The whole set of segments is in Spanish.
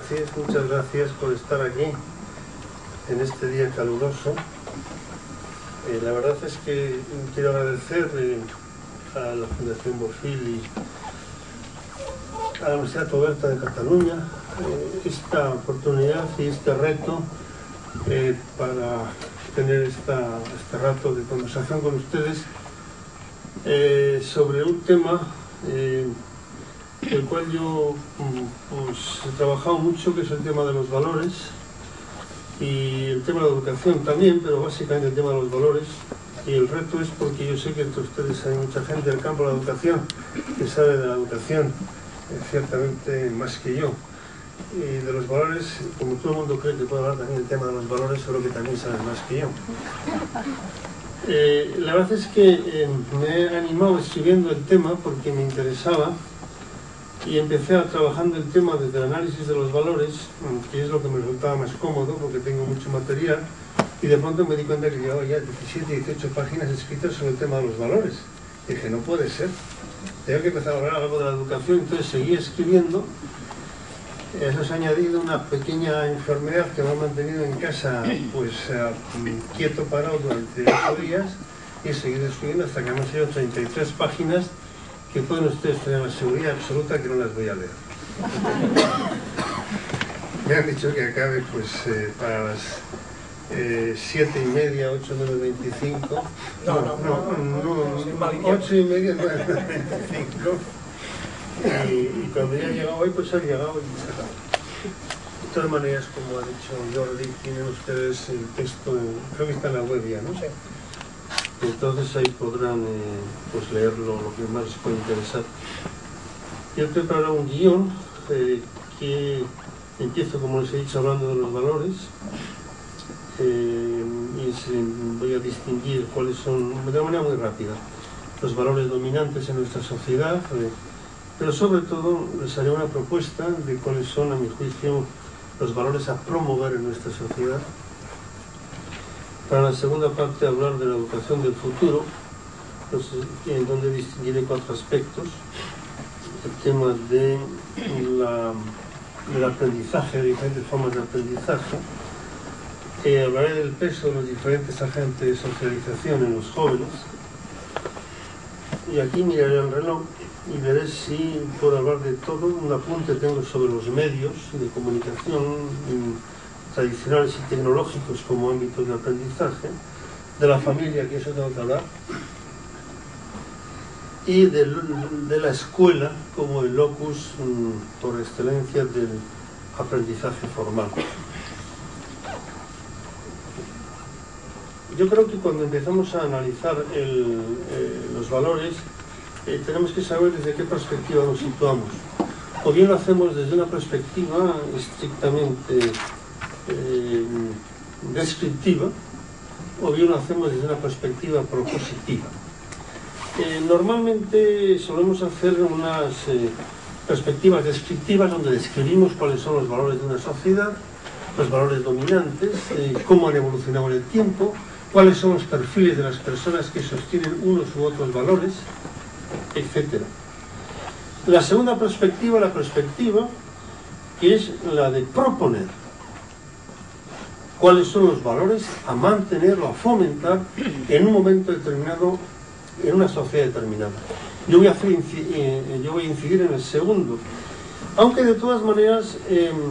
noches, muchas gracias por estar aquí en este día caluroso. La verdad es que quiero agradecer a la Fundación Bofill y a la Universitat Oberta de Cataluña esta oportunidad y este reto para tener este rato de conversación con ustedes sobre un tema el cual yo pues, he trabajado mucho, que es el tema de los valores y el tema de la educación también, pero básicamente el tema de los valores. Y el reto es porque yo sé que entre ustedes hay mucha gente del campo de la educación que sabe de la educación ciertamente más que yo, y de los valores, como todo el mundo cree que puede hablar también del tema de los valores, solo que también saben más que yo. La verdad es que me he animado escribiendo el tema porque me interesaba y empecé trabajando el tema desde el análisis de los valores, que es lo que me resultaba más cómodo porque tengo mucho material, y de pronto me di cuenta que llevaba ya 17, 18 páginas escritas sobre el tema de los valores. Y dije, no puede ser, tengo que empezar a hablar algo de la educación. Entonces seguí escribiendo. Eso se ha añadido una pequeña enfermedad que me ha mantenido en casa pues quieto, parado durante 8 días, y he seguido escribiendo hasta que hemos hecho 33 páginas que pueden ustedes tener la seguridad absoluta que no las voy a leer. Me han dicho que acabe pues para las 7:30, 8 menos 25. No, 8:30, 9:25. Y cuando ya he llegado hoy, pues he llegado y cerrado. De todas maneras, como ha dicho Jordi, tienen ustedes el texto, creo que está en la web ya, ¿no? Sí. Entonces ahí podrán pues leerlo, lo que más les puede interesar. Yo he preparado un guión que empiezo, como les he dicho, hablando de los valores. Y voy a distinguir cuáles son, de una manera muy rápida, los valores dominantes en nuestra sociedad, pero sobre todo les haré una propuesta de cuáles son, a mi juicio, los valores a promover en nuestra sociedad. Para la segunda parte hablar de la educación del futuro, en donde distinguiré 4 aspectos: el tema del aprendizaje, de diferentes formas de aprendizaje. Hablaré del peso de los diferentes agentes de socialización en los jóvenes. Y aquí miraré el reloj y veré si puedo hablar de todo. Un apunte tengo sobre los medios de comunicación tradicionales y tecnológicos como ámbitos de aprendizaje, de la familia, que eso tengo que hablar, y de la escuela como el locus por excelencia del aprendizaje formal. Yo creo que cuando empezamos a analizar los valores, tenemos que saber desde qué perspectiva nos situamos. O bien lo hacemos desde una perspectiva estrictamente descriptiva, o bien lo hacemos desde una perspectiva propositiva. Normalmente solemos hacer unas perspectivas descriptivas donde describimos cuáles son los valores de una sociedad, los valores dominantes, cómo han evolucionado en el tiempo, cuáles son los perfiles de las personas que sostienen unos u otros valores, etc. La segunda perspectiva, la perspectiva que es la de proponer cuáles son los valores a mantener o a fomentar en un momento determinado, en una sociedad determinada. Yo voy a incidir en el segundo, aunque de todas maneras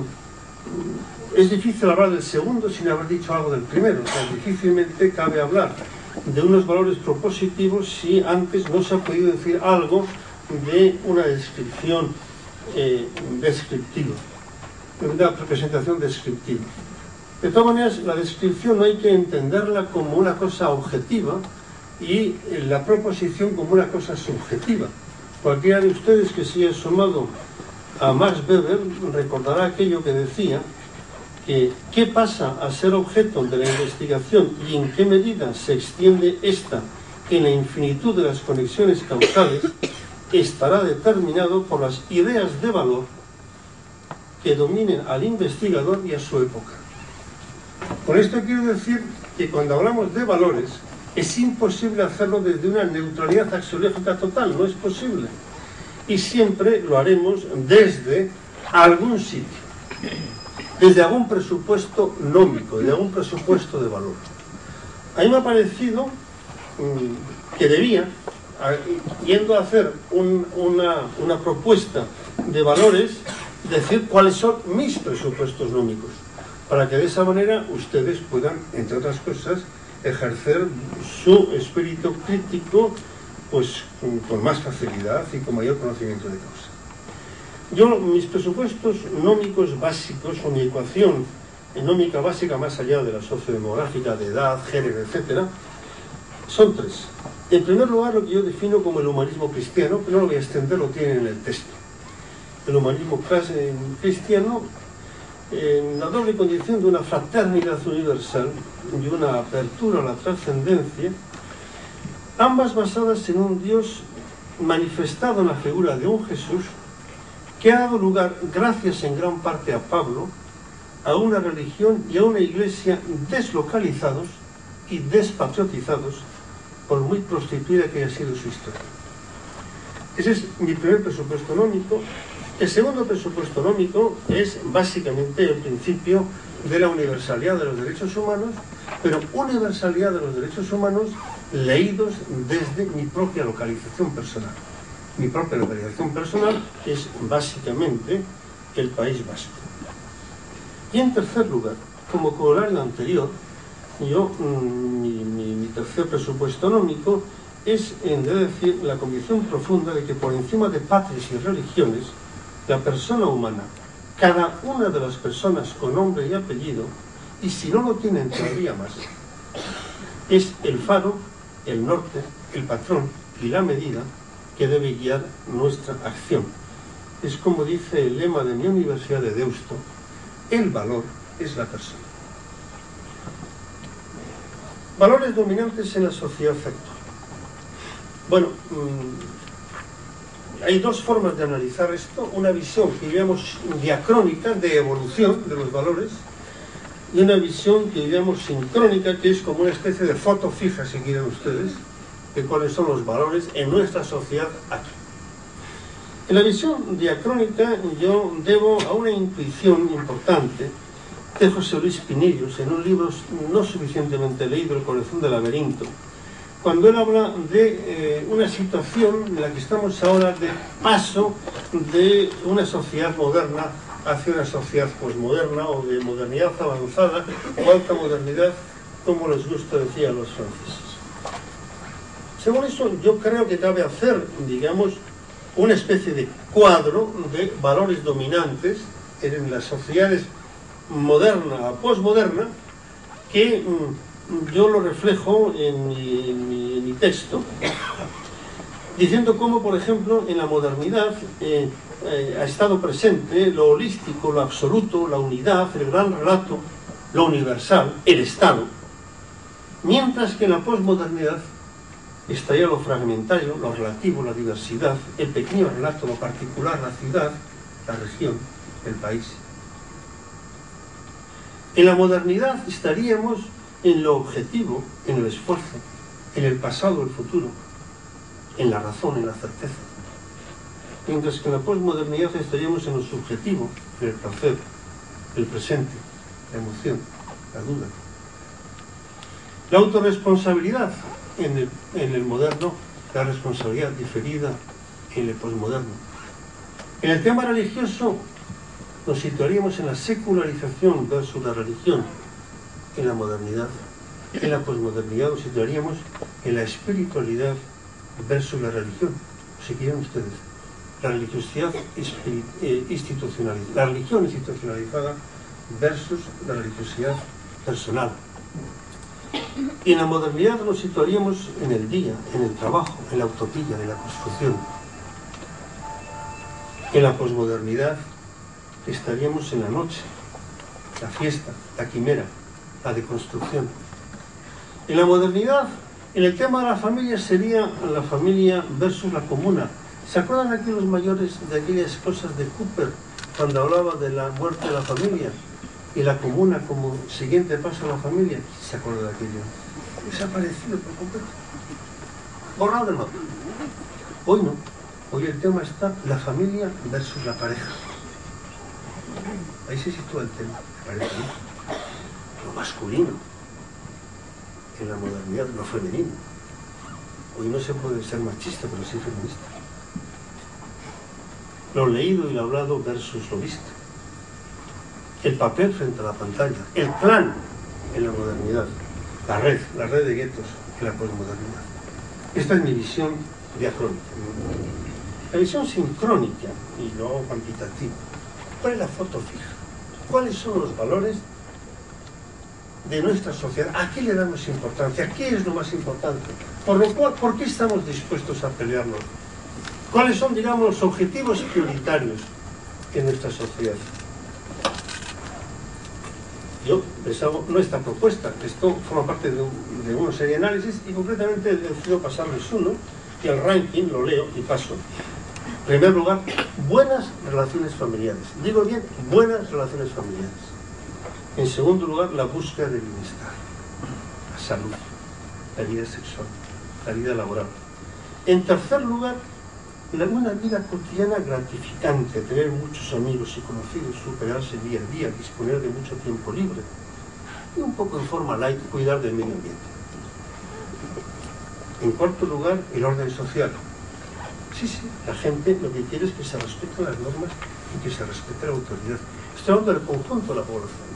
es difícil hablar del segundo sin haber dicho algo del primero. O sea, difícilmente cabe hablar de unos valores propositivos si antes no se ha podido decir algo de una descripción descriptiva, de una representación descriptiva. De todas maneras, la descripción no hay que entenderla como una cosa objetiva y la proposición como una cosa subjetiva. Cualquiera de ustedes que se haya asomado a Max Weber recordará aquello que decía, que qué pasa a ser objeto de la investigación y en qué medida se extiende esta en la infinitud de las conexiones causales estará determinado por las ideas de valor que dominen al investigador y a su época. Con esto quiero decir que cuando hablamos de valores es imposible hacerlo desde una neutralidad axiológica total, no es posible. Y siempre lo haremos desde algún sitio. desde algún presupuesto nómico, desde algún presupuesto de valor. A mí me ha parecido que debía, yendo a hacer una propuesta de valores, decir cuáles son mis presupuestos nómicos, para que de esa manera ustedes puedan, entre otras cosas, ejercer su espíritu crítico pues con más facilidad y con mayor conocimiento de causa. Mis presupuestos nómicos básicos, o mi ecuación nómica básica más allá de la sociodemográfica, de edad, género, etcétera, son tres. En primer lugar, lo que yo defino como el humanismo cristiano, que no lo voy a extender, lo tienen en el texto. El humanismo cristiano, en la doble condición de una fraternidad universal y una apertura a la trascendencia, ambas basadas en un Dios manifestado en la figura de un Jesús que ha dado lugar, gracias en gran parte a Pablo, a una religión y a una iglesia deslocalizados y despatriotizados, por muy prostituida que haya sido su historia. Ese es mi primer presupuesto nómico. El segundo presupuesto nómico es básicamente el principio de la universalidad de los derechos humanos, pero universalidad de los derechos humanos leídos desde mi propia localización personal. Mi propia localización personal es básicamente el País Vasco. Y en tercer lugar, como corolario anterior, mi tercer presupuesto nómico es, de decir, la convicción profunda de que por encima de patrias y religiones, la persona humana, cada una de las personas con nombre y apellido, y si no lo tienen todavía más, es el faro, el norte, el patrón y la medida que debe guiar nuestra acción. Es como dice el lema de mi Universidad de Deusto: el valor es la persona. Valores dominantes en la sociedad actual. Bueno, hay dos formas de analizar esto: una visión que diríamos diacrónica, de evolución de los valores, y una visión que diríamos sincrónica, que es como una especie de foto fija, si quieren ustedes, de cuáles son los valores en nuestra sociedad aquí. En la visión diacrónica yo debo a una intuición importante de José Luis Pinillos, en un libro no suficientemente leído, El corazón del laberinto, cuando él habla de una situación en la que estamos ahora de paso de una sociedad moderna hacia una sociedad posmoderna, o de modernidad avanzada o alta modernidad, como les gusta decir a los franceses. Según eso, yo creo que cabe hacer, digamos, una especie de cuadro de valores dominantes en las sociedades moderna a posmoderna, que yo lo reflejo en mi texto, diciendo cómo, por ejemplo, en la modernidad ha estado presente lo holístico, lo absoluto, la unidad, el gran relato, lo universal, el Estado, mientras que en la posmodernidad estaría lo fragmentario, lo relativo, la diversidad, el pequeño relato, lo particular, la ciudad, la región, el país. En la modernidad estaríamos en lo objetivo, en el esfuerzo, en el pasado, el futuro, en la razón, en la certeza. Mientras que en la posmodernidad estaríamos en lo subjetivo, en el placer, el presente, la emoción, la duda. La autorresponsabilidad en el moderno, la responsabilidad diferida en el posmoderno. En el tema religioso nos situaríamos en la secularización versus la religión en la modernidad. En la posmodernidad nos situaríamos en la espiritualidad versus la religión. Si quieren ustedes, la religiosidad institucionalizada, la religión institucionalizada versus la religiosidad personal. Y en la modernidad nos situaríamos en el día, en el trabajo, en la utopía, en la construcción. En la posmodernidad estaríamos en la noche, la fiesta, la quimera, la deconstrucción. En la modernidad, en el tema de la familia, sería la familia versus la comuna. ¿Se acuerdan aquí los mayores de aquellas cosas de Cooper, cuando hablaba de la muerte de la familia y la comuna como siguiente paso a la familia? ¿Se acuerdan de aquello? Desaparecido por completo, borrado del mapa. Hoy no, hoy el tema está la familia versus la pareja. Ahí se sitúa el tema, me parece a mí. Lo masculino en la modernidad, lo femenino. Hoy no se puede ser machista, pero sí feminista. Lo leído y lo hablado versus lo visto. El papel frente a la pantalla. El clan en la modernidad. La red de guetos en la posmodernidad. Esta es mi visión diacrónica. La visión sincrónica, y lo hago cuantitativa. ¿Cuál es la foto fija? ¿Cuáles son los valores de nuestra sociedad? ¿A qué le damos importancia? ¿Qué es lo más importante? Por lo cual, ¿por qué estamos dispuestos a pelearnos? ¿Cuáles son, digamos, los objetivos prioritarios en nuestra sociedad? Yo les hago nuestra propuesta. Esto forma parte de una serie de análisis y concretamente he decidido pasarles uno y el ranking lo leo y paso. En primer lugar, buenas relaciones familiares. Digo bien, buenas relaciones familiares. En segundo lugar, la búsqueda de bienestar, la salud, la vida sexual, la vida laboral. En tercer lugar, una vida cotidiana gratificante, tener muchos amigos y conocidos, superarse día a día, disponer de mucho tiempo libre y un poco en forma light, cuidar del medio ambiente. En cuarto lugar, el orden social. Sí, la gente lo que quiere es que se respeten las normas y que se respete la autoridad. Estoy hablando del conjunto de la población.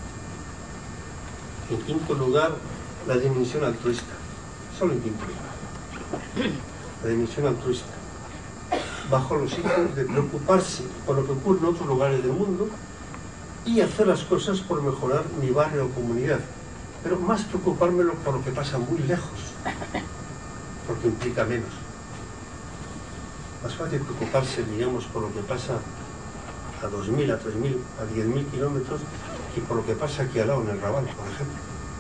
En quinto lugar, la dimensión altruista. Solo en quinto lugar. La dimensión altruista. Bajo los hijos de preocuparse por lo que ocurre en otros lugares del mundo y hacer las cosas por mejorar mi barrio o comunidad. Pero más preocupármelo por lo que pasa muy lejos, porque implica menos. Más fácil preocuparse, digamos, por lo que pasa a 2.000, a 3.000, a 10.000 kilómetros que por lo que pasa aquí al lado en el Raval, por ejemplo.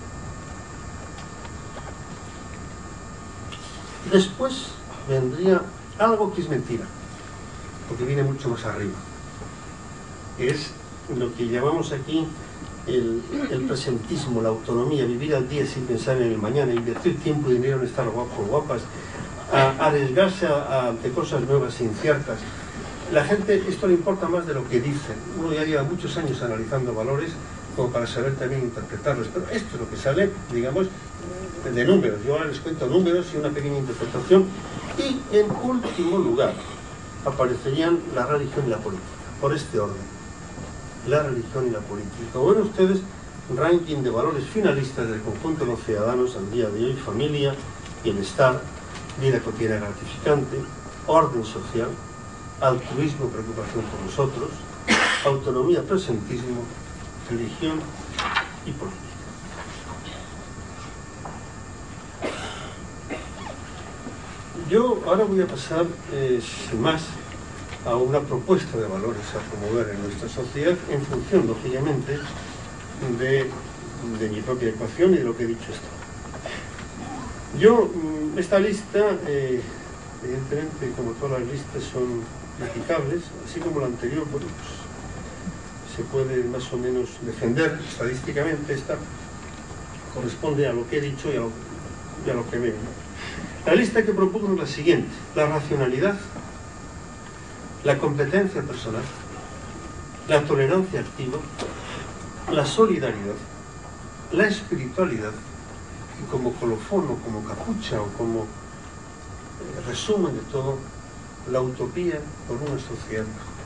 Después vendría algo que es mentira, porque viene mucho más arriba. Es lo que llamamos aquí el presentismo, la autonomía, vivir al día sin pensar en el mañana, invertir tiempo y dinero en estar guapos, guapas, a arriesgarse ante cosas nuevas e inciertas. La gente, esto le importa más de lo que dicen. Uno ya lleva muchos años analizando valores como para saber también interpretarlos, pero esto es lo que sale, digamos, de números. Yo ahora les cuento números y una pequeña interpretación. Y en último lugar aparecerían la religión y la política, por este orden. La religión y la política. Como ven ustedes, ranking de valores finalistas del conjunto de los ciudadanos al día de hoy: familia, bienestar, vida cotidiana gratificante, orden social, altruismo, preocupación por nosotros, autonomía, presentismo, religión y política. Yo ahora voy a pasar, sin más, a una propuesta de valores a promover en nuestra sociedad en función, lógicamente, de mi propia ecuación y de lo que he dicho hasta ahora. Yo, esta lista, evidentemente, como todas las listas, son criticables, así como la anterior, bueno, pues, se puede más o menos defender estadísticamente. Esta corresponde a lo que he dicho y a lo que veo, ¿no? La lista que propongo es la siguiente: la racionalidad, la competencia personal, la tolerancia activa, la solidaridad, la espiritualidad, y como colofón o como capucha o como resumen de todo, la utopía por una sociedad mejor.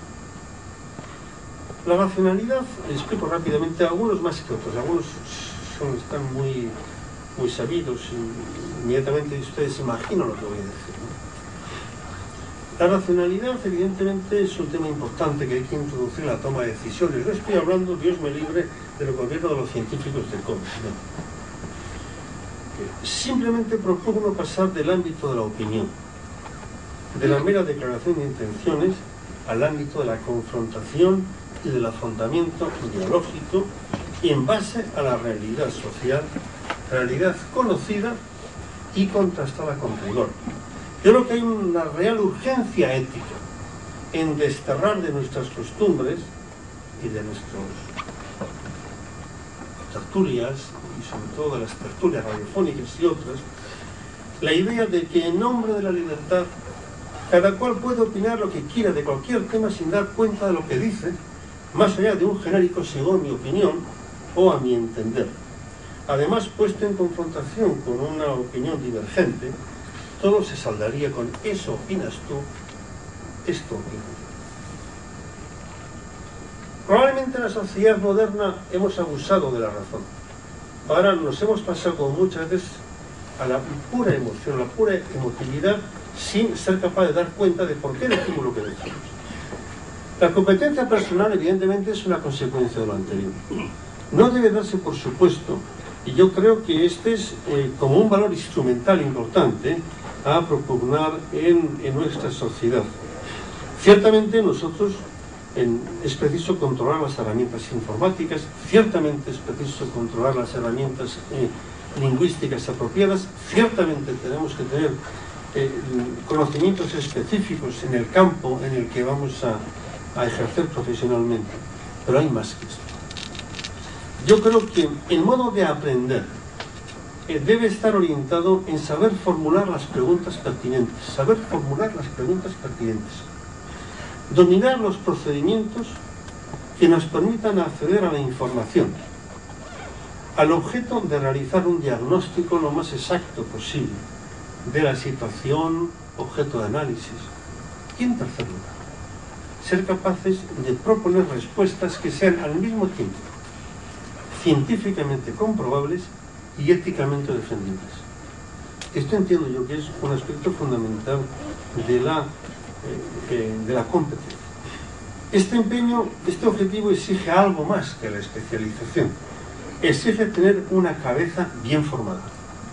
La racionalidad, les explico rápidamente, algunos más que otros, algunos están muy sabidos y inmediatamente ustedes se imaginan lo que voy a decir, ¿no? La racionalidad, evidentemente, es un tema importante que hay que introducir en la toma de decisiones. No estoy hablando, Dios me libre, de lo gobierno de los científicos del COVID, no. Simplemente propongo pasar del ámbito de la opinión, de la mera declaración de intenciones, al ámbito de la confrontación y del afrontamiento ideológico y en base a la realidad social, realidad conocida y contrastada con rigor. Yo creo que hay una real urgencia ética en desterrar de nuestras costumbres y de nuestras tertulias, y sobre todo de las tertulias radiofónicas y otras, la idea de que en nombre de la libertad cada cual puede opinar lo que quiera de cualquier tema sin dar cuenta de lo que dice más allá de un genérico según mi opinión o a mi entender. Además, puesto en confrontación con una opinión divergente, todo se saldaría con eso opinas tú, esto opino yo. Probablemente en la sociedad moderna hemos abusado de la razón. Ahora nos hemos pasado como muchas veces a la pura emoción, a la pura emotividad, sin ser capaz de dar cuenta de por qué decimos lo que decimos. La competencia personal, evidentemente, es una consecuencia de lo anterior. No debe darse por supuesto, y yo creo que este es como un valor instrumental importante a propugnar en nuestra sociedad. Ciertamente nosotros es preciso controlar las herramientas informáticas, ciertamente es preciso controlar las herramientas lingüísticas apropiadas, ciertamente tenemos que tener conocimientos específicos en el campo en el que vamos a ejercer profesionalmente, pero hay más que esto. Yo creo que el modo de aprender debe estar orientado en saber formular las preguntas pertinentes, dominar los procedimientos que nos permitan acceder a la información, al objeto de realizar un diagnóstico lo más exacto posible de la situación objeto de análisis. Y en tercer lugar, ser capaces de proponer respuestas que sean al mismo tiempo científicamente comprobables y éticamente defendibles. Esto entiendo yo que es un aspecto fundamental de la competencia. Este empeño, este objetivo exige algo más que la especialización. Exige tener una cabeza bien formada.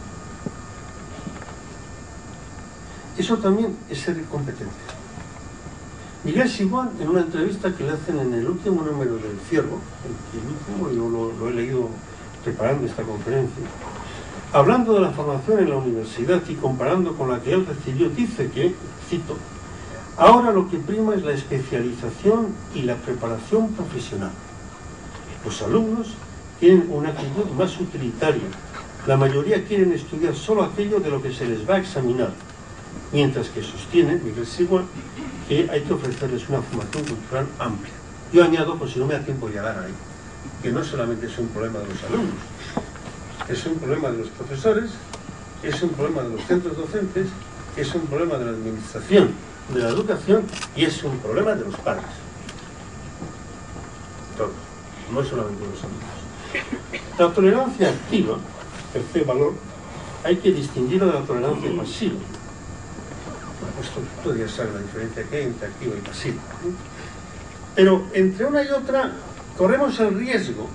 Eso también es ser competente. Miguel Sigual, en una entrevista que le hacen en el último número del Ciervo, yo lo he leído preparando esta conferencia, hablando de la formación en la universidad y comparando con la que él recibió, dice que, cito, ahora lo que prima es la especialización y la preparación profesional. Los alumnos tienen una actitud más utilitaria. La mayoría quieren estudiar solo aquello de lo que se les va a examinar, mientras que sostiene Miguel Sigual que hay que ofrecerles una formación cultural amplia. Yo añado, por si no me da tiempo de llegar ahí, que no solamente es un problema de los alumnos, es un problema de los profesores, es un problema de los centros docentes, es un problema de la administración de la educación y es un problema de los padres. Todos, no solamente los alumnos. La tolerancia activa, tercer valor, hay que distinguirla de la tolerancia pasiva. Esto podría ser la diferencia que hay entre activa y pasiva. Pero entre una y otra corremos el riesgo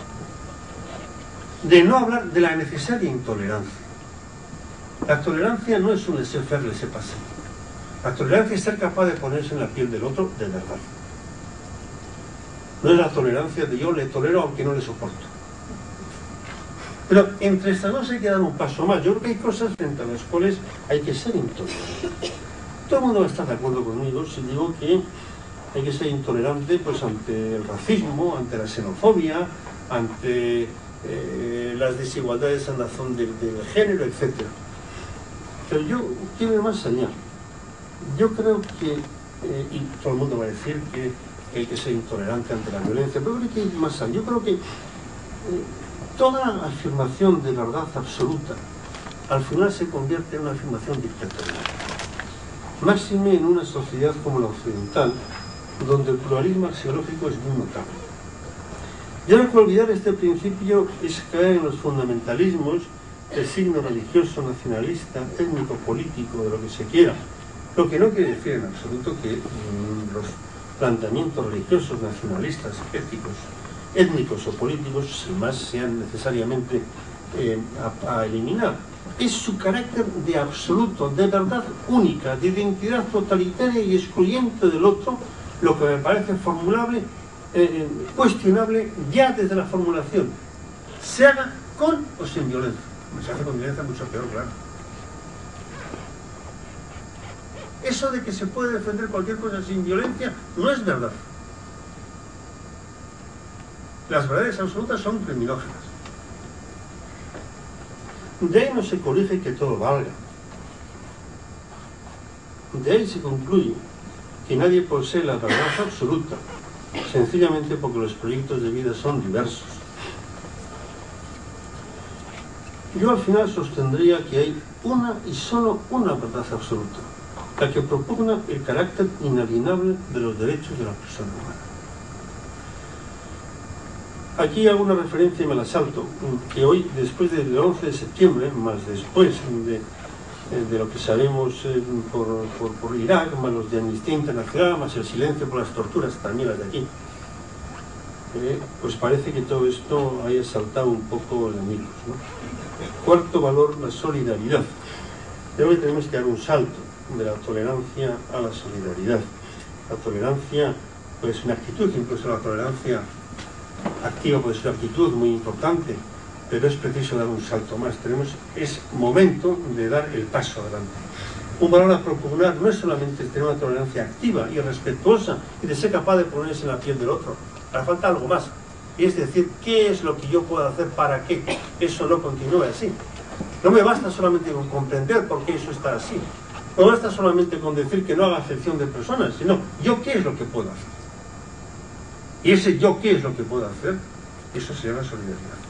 de no hablar de la necesaria intolerancia. La tolerancia no es un laissez-faire, laissez-passer. La tolerancia es ser capaz de ponerse en la piel del otro de verdad. No es la tolerancia de yo le tolero aunque no le soporto. Pero entre estas dos hay que dar un paso más. Yo creo que hay cosas frente a las cuales hay que ser intolerante. Todo el mundo va a estar de acuerdo conmigo si digo que hay que ser intolerante pues ante el racismo, ante la xenofobia, ante las desigualdades en razón del género, etc. Pero yo quiero ir más allá. Yo creo que, y todo el mundo va a decir que hay que ser intolerante ante la violencia, pero hay que ir más allá. Yo creo que toda afirmación de verdad absoluta al final se convierte en una afirmación dictatorial. Máxime en una sociedad como la occidental, donde el pluralismo axiológico es muy notable. Yo no puedo olvidar este principio, es caer en los fundamentalismos de signo religioso, nacionalista, étnico, político, de lo que se quiera. Lo que no quiere decir en absoluto que los planteamientos religiosos, nacionalistas, étnicos o políticos, sin más, sean necesariamente a eliminar. Es su carácter de absoluto, de verdad única, de identidad totalitaria y excluyente del otro, lo que me parece formulable, cuestionable ya desde la formulación. Se haga con o sin violencia. Se hace con violencia mucho peor, claro. Eso de que se puede defender cualquier cosa sin violencia no es verdad. Las verdades absolutas son criminógenas. De ahí no se colige que todo valga. De ahí se concluye que nadie posee la verdad absoluta sencillamente porque los proyectos de vida son diversos. Yo al final sostendría que hay una y solo una verdad absoluta, la que propugna el carácter inalienable de los derechos de la persona humana. Aquí hago una referencia y me la salto, que hoy, después del 11 de septiembre, más después de lo que sabemos por Irak, más los de Amnistía Internacional, más el silencio por las torturas, también las de aquí, pues parece que todo esto haya saltado un poco enemigos, ¿no? Cuarto valor, la solidaridad. Creo que tenemos que dar un salto de la tolerancia a la solidaridad. La tolerancia puede ser una actitud, incluso la tolerancia activa puede ser una actitud muy importante, pero es preciso dar un salto más. Es momento de dar el paso adelante. Un valor a propugnar no es solamente tener una tolerancia activa y respetuosa y de ser capaz de ponerse en la piel del otro. Hará falta algo más. Y es decir, ¿qué es lo que yo puedo hacer para que eso no continúe así? No me basta solamente con comprender por qué eso está así. No basta solamente con decir que no haga acepción de personas, sino yo qué es lo que puedo hacer. Y ese yo qué es lo que puedo hacer, eso se llama solidaridad.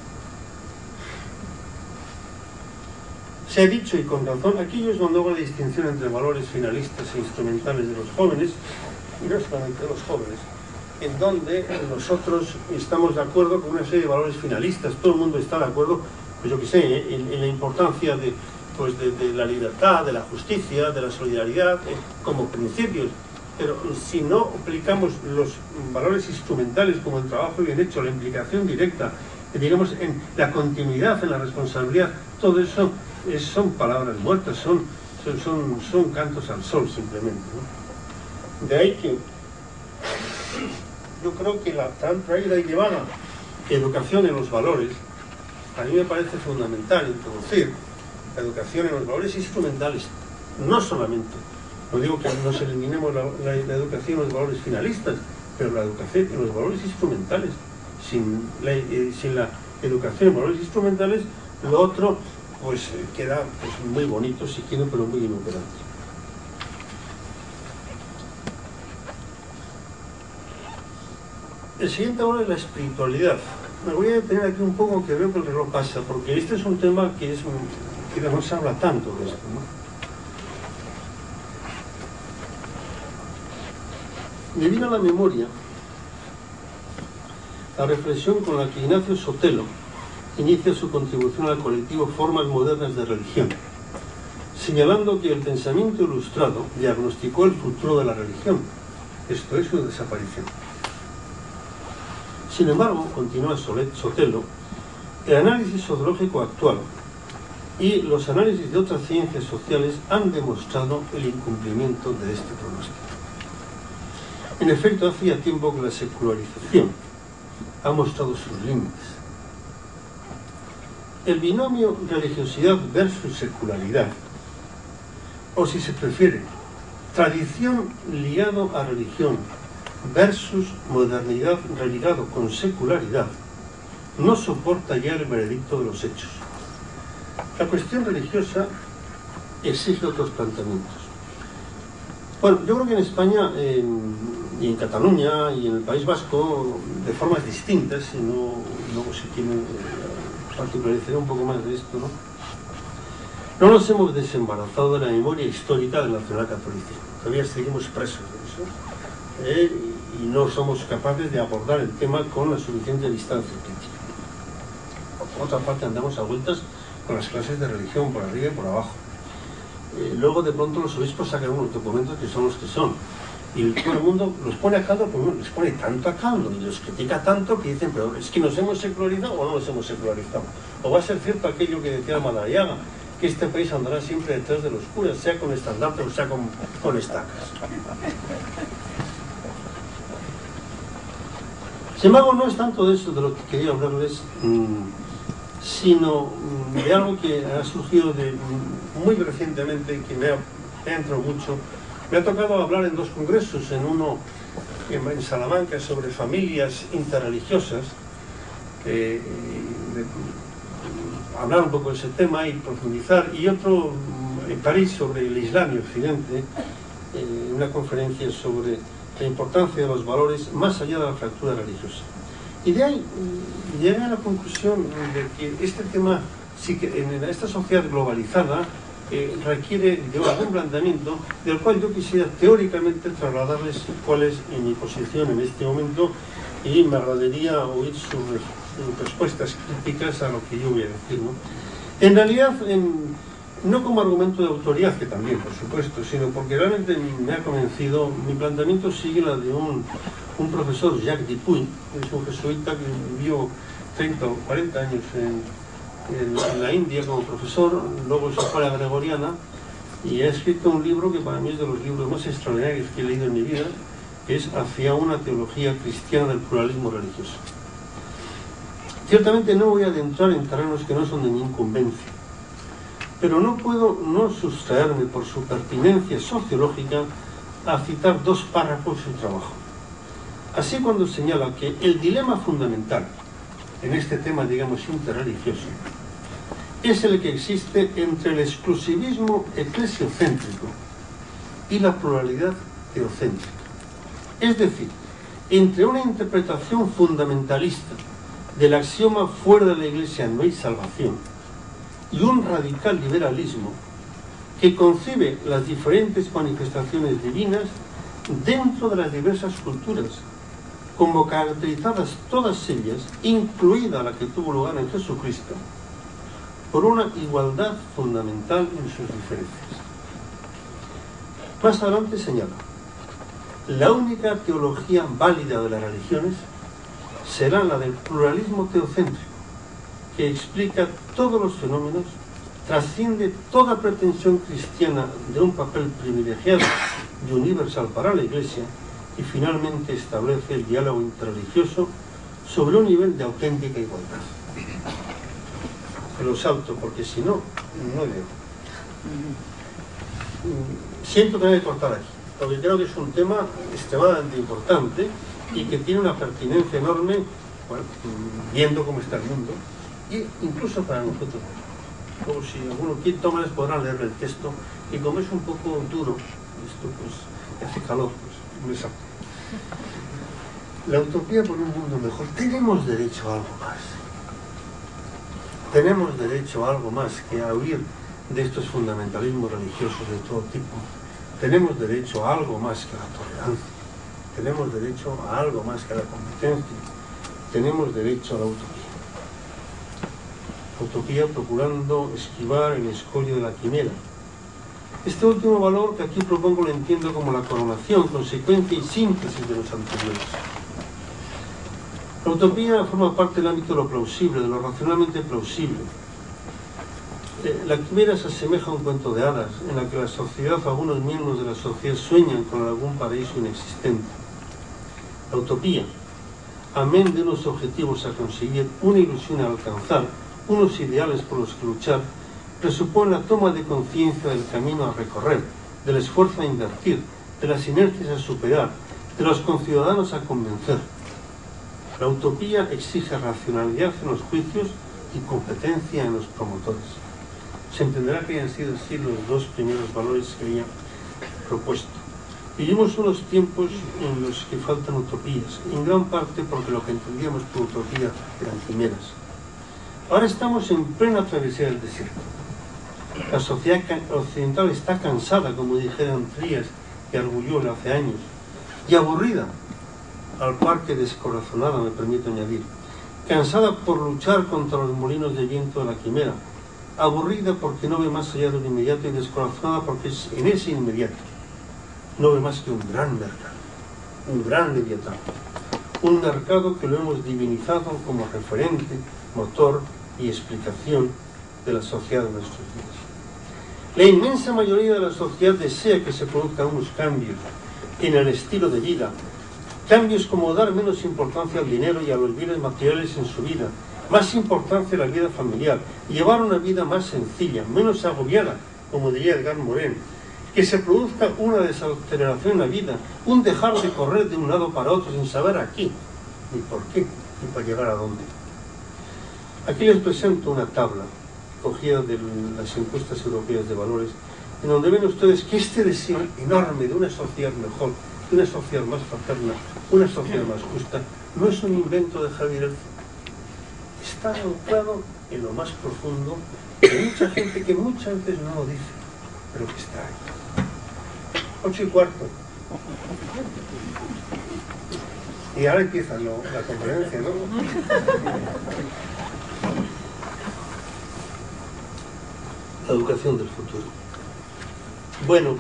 Se ha dicho, y con razón, aquí es donde hago la distinción entre valores finalistas e instrumentales de los jóvenes, y no solamente de los jóvenes, en donde nosotros estamos de acuerdo con una serie de valores finalistas, todo el mundo está de acuerdo, pues yo qué sé, en la importancia de la libertad, de la justicia, de la solidaridad, como principios. Pero si no aplicamos los valores instrumentales como el trabajo bien hecho, la implicación directa, digamos, en la continuidad, en la responsabilidad, todo eso son palabras muertas, son cantos al sol simplemente, ¿no? De ahí que yo creo que la tan traída y llevada educación en los valores, a mí me parece fundamental introducir la educación en los valores instrumentales, no solamente. No digo que nos eliminemos la educación en los valores finalistas, pero la educación en los valores instrumentales. Sin la educación en valores instrumentales, lo otro pues queda pues, muy bonito si quieren, pero muy inoperante. El siguiente valor es la espiritualidad. Me voy a detener aquí un poco, que veo que el reloj pasa, porque este es un tema que no se habla tanto de esto, ¿no? Me viene a la memoria la reflexión con la que Ignacio Sotelo inicia su contribución al colectivo Formas Modernas de Religión, señalando que el pensamiento ilustrado diagnosticó el futuro de la religión, esto es su desaparición. Sin embargo, continúa Sotelo, el análisis sociológico actual y los análisis de otras ciencias sociales han demostrado el incumplimiento de este pronóstico. En efecto, hacía tiempo que la secularización ha mostrado sus límites. El binomio religiosidad versus secularidad, o si se prefiere, tradición ligado a religión versus modernidad religado con secularidad, no soporta ya el veredicto de los hechos. La cuestión religiosa exige otros planteamientos. Bueno, yo creo que en España y en Cataluña y en el País Vasco, de formas distintas, y luego si quieren particularizaré un poco más de esto, ¿no? No nos hemos desembarazado de la memoria histórica del nacionalcatolicismo. Todavía seguimos presos de eso, y no somos capaces de abordar el tema con la suficiente distancia crítica. Por otra parte, andamos a vueltas con las clases de religión por arriba y por abajo. Luego de pronto los obispos sacan unos documentos que son los que son, y todo el mundo los pone a caldo, pero les pone tanto a caldo y los critica tanto que dicen, pero es que nos hemos secularizado o no nos hemos secularizado. O va a ser cierto aquello que decía Madariaga, que este país andará siempre detrás de los curas, sea con estandarte o sea con estacas. Sin embargo, no es tanto de eso de lo que quería hablarles, sino de algo que ha surgido muy recientemente, que me ha entrado mucho. Me ha tocado hablar en dos congresos, en uno en Salamanca sobre familias interreligiosas, hablar un poco de ese tema y profundizar, y otro en París sobre el Islam y Occidente, una conferencia sobre la importancia de los valores más allá de la fractura religiosa. Y de ahí llegué a la conclusión de que este tema, sí que en esta sociedad globalizada, requiere de algún planteamiento del cual yo quisiera teóricamente trasladarles cuál es mi posición en este momento, y me agradaría oír sus respuestas críticas a lo que yo voy a decir, ¿no? En realidad, no como argumento de autoridad, que también, por supuesto, sino porque realmente me ha convencido. Mi planteamiento sigue la de un profesor, Jacques Dupuy, que es un jesuita que vivió 30 o 40 años en la India como profesor, luego se fue a la Gregoriana y ha escrito un libro que para mí es de los libros más extraordinarios que he leído en mi vida, que es Hacia una teología cristiana del pluralismo religioso. Ciertamente no voy a adentrar en terrenos que no son de mi incumbencia, pero no puedo no sustraerme por su pertinencia sociológica a citar dos párrafos de su trabajo. Así, cuando señala que el dilema fundamental en este tema, digamos, interreligioso, es el que existe entre el exclusivismo eclesiocéntrico y la pluralidad teocéntrica. Es decir, entre una interpretación fundamentalista del axioma fuera de la Iglesia no hay salvación y un radical liberalismo que concibe las diferentes manifestaciones divinas dentro de las diversas culturas, como caracterizadas todas ellas, incluida la que tuvo lugar en Jesucristo, por una igualdad fundamental en sus diferencias. Más adelante señala: la única teología válida de las religiones será la del pluralismo teocéntrico, que explica todos los fenómenos, trasciende toda pretensión cristiana de un papel privilegiado y universal para la Iglesia, y finalmente establece el diálogo interreligioso sobre un nivel de auténtica igualdad. Lo salto porque si no, no leo. Siento tener que cortar aquí, porque creo que es un tema extremadamente importante y que tiene una pertinencia enorme, bueno, viendo cómo está el mundo, e incluso para nosotros. Como si alguno quiere tomar, podrá leer el texto, y como es un poco duro, esto pues hace calor, pues me salto. La utopía por un mundo mejor. Tenemos derecho a algo más. Tenemos derecho a algo más que a huir de estos fundamentalismos religiosos de todo tipo. Tenemos derecho a algo más que a la tolerancia. Tenemos derecho a algo más que a la competencia. Tenemos derecho a la utopía. Utopía procurando esquivar el escollo de la quimera. Este último valor que aquí propongo lo entiendo como la coronación, consecuencia y síntesis de los anteriores. La utopía forma parte del ámbito de lo plausible, de lo racionalmente plausible. La quimera se asemeja a un cuento de hadas, en la que la sociedad, algunos miembros de la sociedad sueñan con algún paraíso inexistente. La utopía, amén de unos objetivos a conseguir, una ilusión a alcanzar, unos ideales por los que luchar, presupone la toma de conciencia del camino a recorrer, del esfuerzo a invertir, de las inercias a superar, de los conciudadanos a convencer. La utopía exige racionalidad en los juicios y competencia en los promotores. Se entenderá que hayan sido así los dos primeros valores que había propuesto. Vivimos unos tiempos en los que faltan utopías, en gran parte porque lo que entendíamos por utopía eran quimeras. Ahora estamos en plena travesía del desierto. La sociedad occidental está cansada, como dijeron Trías y Argullol hace años, y aburrida, al par que descorazonada, me permito añadir, cansada por luchar contra los molinos de viento de la quimera, aburrida porque no ve más allá de lo inmediato y descorazonada porque en ese inmediato no ve más que un gran mercado, un gran leviatán, un mercado que lo hemos divinizado como referente, motor y explicación de la sociedad de nuestros días. La inmensa mayoría de la sociedad desea que se produzcan unos cambios en el estilo de vida, cambios como dar menos importancia al dinero y a los bienes materiales en su vida, más importancia a la vida familiar, llevar una vida más sencilla, menos agobiada, como diría Edgar Morin, que se produzca una desaceleración en la vida, un dejar de correr de un lado para otro sin saber a qué, ni por qué, ni para llegar a dónde. Aquí les presento una tabla cogida de las encuestas europeas de valores, en donde ven ustedes que este deseo enorme de una sociedad mejor, de una sociedad más fraterna, una sociedad más justa, no es un invento de Javier Elzo. Está anclado en lo más profundo de mucha gente que muchas veces no lo dice, pero que está ahí. 8:15. Y ahora empieza la conferencia, ¿no? La educación del futuro. Bueno,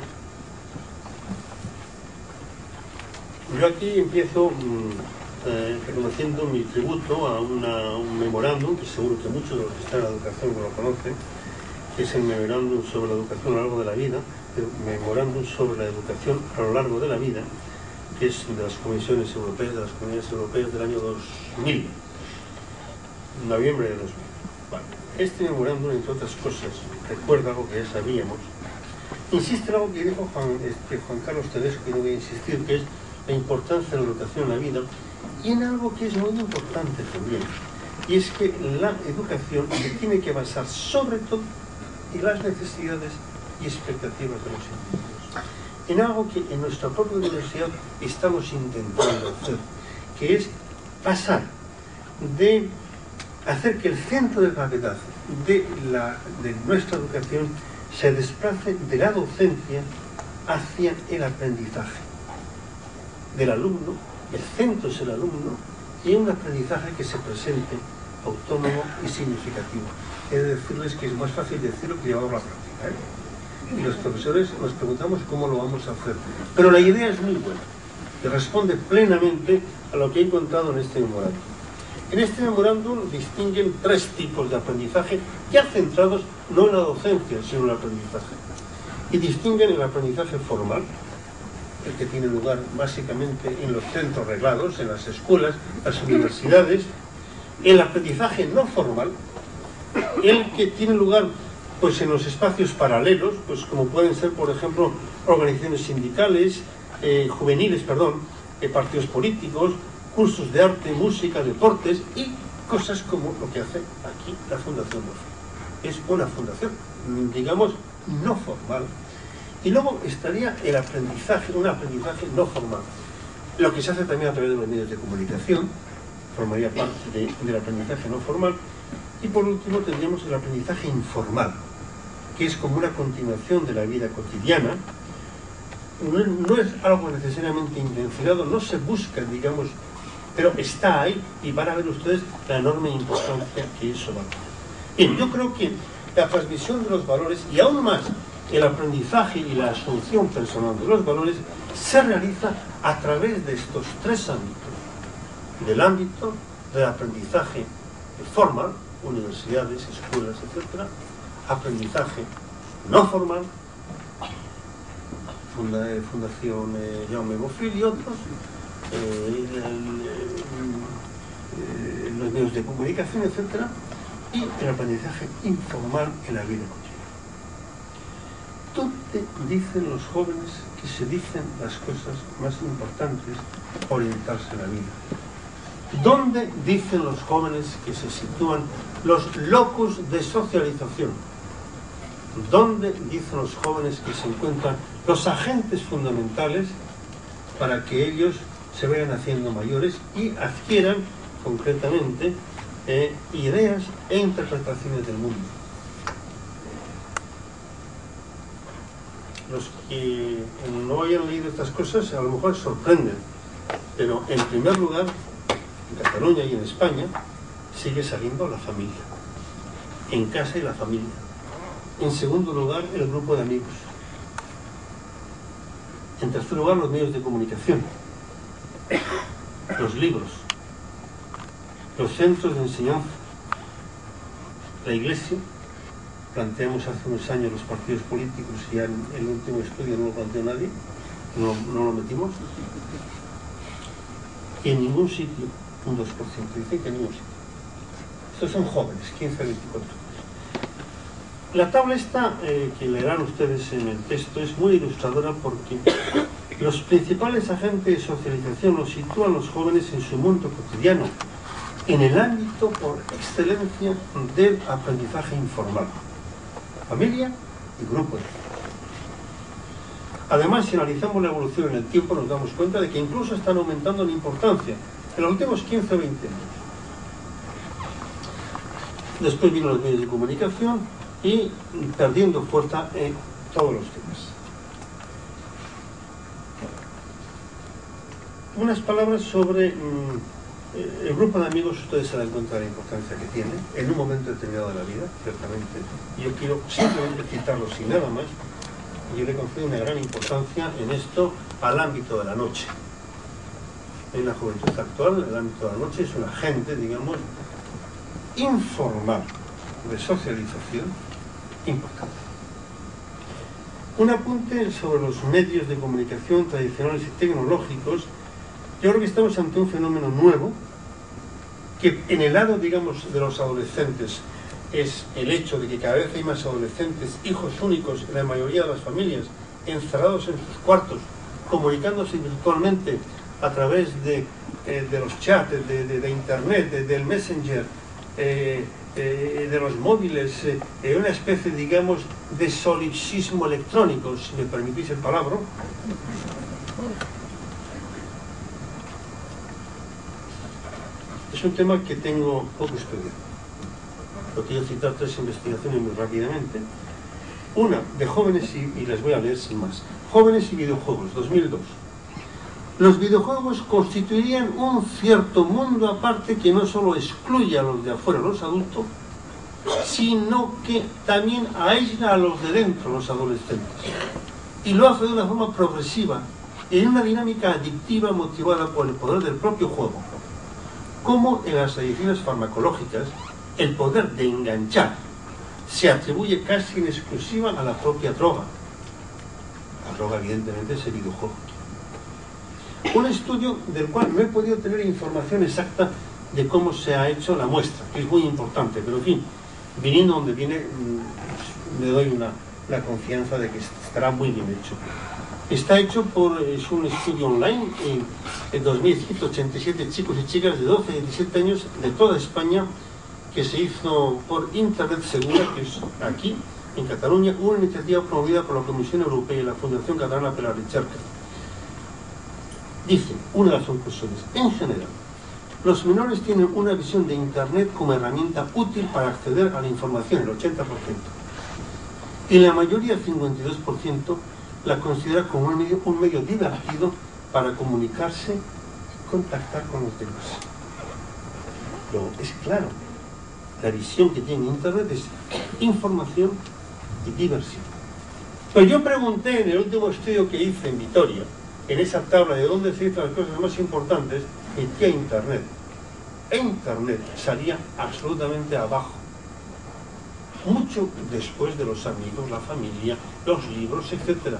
yo aquí empiezo reconociendo mi tributo a un memorándum, que seguro que muchos de los que están en la educación lo conocen, que es el memorándum sobre la educación a lo largo de la vida, el memorándum sobre la educación a lo largo de la vida, que es de las comisiones europeas, de las comunidades europeas del año 2000, noviembre de 2000. Vale. Este memorándum, entre otras cosas, recuerda algo que ya sabíamos, insiste en algo que dijo Juan Carlos Tedesco, y no voy a insistir, que es la importancia de la educación en la vida, y en algo que es muy importante también, y es que la educación se tiene que basar sobre todo en las necesidades y expectativas de los individuos, en algo que en nuestra propia universidad estamos intentando hacer, que es pasar de hacer que el centro de gravedad de nuestra educación se desplace de la docencia hacia el aprendizaje del alumno. El centro es el alumno y un aprendizaje que se presente autónomo y significativo. He de decirles que es más fácil decirlo que llevarlo a la práctica, ¿eh? Y los profesores nos preguntamos cómo lo vamos a hacer. Pero la idea es muy buena y responde plenamente a lo que he contado en este memorándum. En este memorándum distinguen 3 tipos de aprendizaje ya centrados no en la docencia, sino en el aprendizaje. Y distinguen el aprendizaje formal, el que tiene lugar básicamente en los centros reglados, en las escuelas, las universidades, el aprendizaje no formal, el que tiene lugar pues en los espacios paralelos, pues como pueden ser, por ejemplo, organizaciones sindicales, juveniles, partidos políticos, cursos de arte, música, deportes y cosas como lo que hace aquí la Fundación Morfeo. Es una fundación, digamos, no formal. Y luego estaría el aprendizaje, un aprendizaje no formal. Lo que se hace también a través de los medios de comunicación, formaría parte del aprendizaje no formal. Y por último tendríamos el aprendizaje informal, que es como una continuación de la vida cotidiana. No es algo necesariamente intencionado, no se busca, digamos, pero está ahí y van a ver ustedes la enorme importancia que eso va a tener. Bien, yo creo que la transmisión de los valores y aún más el aprendizaje y la asunción personal de los valores se realiza a través de estos 3 ámbitos. Del ámbito del aprendizaje formal, universidades, escuelas, etc. Aprendizaje no formal, Fundación Jaume Bofill y otros, los medios de comunicación, etc. Y el aprendizaje informal en la vida cotidiana. ¿Dónde dicen los jóvenes que se dicen las cosas más importantes para orientarse en la vida? ¿Dónde dicen los jóvenes que se sitúan los locus de socialización? ¿Dónde dicen los jóvenes que se encuentran los agentes fundamentales para que ellos se vayan haciendo mayores y adquieran concretamente ideas e interpretaciones del mundo? Los que no hayan leído estas cosas a lo mejor sorprenden, pero en primer lugar, en Cataluña y en España, sigue saliendo la familia, en casa y la familia. En segundo lugar, el grupo de amigos. En tercer lugar, los medios de comunicación, los libros, los centros de enseñanza, la iglesia. Planteamos hace unos años los partidos políticos y ya en el último estudio no lo planteó nadie, no lo metimos. Y en ningún sitio, un 2%, dicen que en ningún sitio. Estos son jóvenes, 15 a 24 años. La tabla esta que leerán ustedes en el texto es muy ilustradora porque los principales agentes de socialización los sitúan los jóvenes en su mundo cotidiano, en el ámbito por excelencia del aprendizaje informal. Familia y grupo. Además, si analizamos la evolución en el tiempo, nos damos cuenta de que incluso están aumentando en importancia en los últimos 15 o 20 años. Después vienen los medios de comunicación y perdiendo fuerza en todos los temas. Unas palabras sobre el grupo de amigos. Ustedes se dan cuenta de la importancia que tiene en un momento determinado de la vida, ciertamente. Yo quiero simplemente citarlo sin nada más. Yo le concedo una gran importancia en esto al ámbito de la noche. En la juventud actual, el ámbito de la noche es un agente, digamos, informal de socialización importante. Un apunte sobre los medios de comunicación tradicionales y tecnológicos. Yo creo que estamos ante un fenómeno nuevo que en el lado, digamos, de los adolescentes es el hecho de que cada vez hay más adolescentes, hijos únicos en la mayoría de las familias, encerrados en sus cuartos, comunicándose virtualmente a través de los chats, de internet, del messenger, de los móviles, una especie, digamos, de solipsismo electrónico, si me permitís el palabra. Es un tema que tengo poco estudiado. Lo quiero citar 3 investigaciones muy rápidamente. Una de jóvenes, y les voy a leer sin más. Jóvenes y videojuegos, 2002. Los videojuegos constituirían un cierto mundo aparte que no solo excluye a los de afuera, los adultos, sino que también aísla a los de dentro, los adolescentes. Y lo hace de una forma progresiva, en una dinámica adictiva motivada por el poder del propio juego. Como en las adicciones farmacológicas, el poder de enganchar se atribuye casi en exclusiva a la propia droga. La droga, evidentemente, es el videojuego. Un estudio del cual no he podido tener información exacta de cómo se ha hecho la muestra, que es muy importante, pero en fin, viniendo donde viene, le doy la confianza de que estará muy bien hecho. Está hecho es un estudio online en 2.187 chicos y chicas de 12 y 17 años de toda España, que se hizo por Internet Segura, que es aquí, en Cataluña, una iniciativa promovida por la Comisión Europea y la Fundación Catalana per la Recerca. Dice, una de las conclusiones, en general, los menores tienen una visión de Internet como herramienta útil para acceder a la información, el 80%. Y la mayoría, el 52%, la considera como un medio divertido para comunicarse y contactar con los demás. Luego, es claro, la visión que tiene Internet es información y diversión. Pues yo pregunté en el último estudio que hice en Vitoria, en esa tabla de dónde se dicen las cosas más importantes, metía Internet. E Internet salía absolutamente abajo. Mucho después de los amigos, la familia, los libros, etc.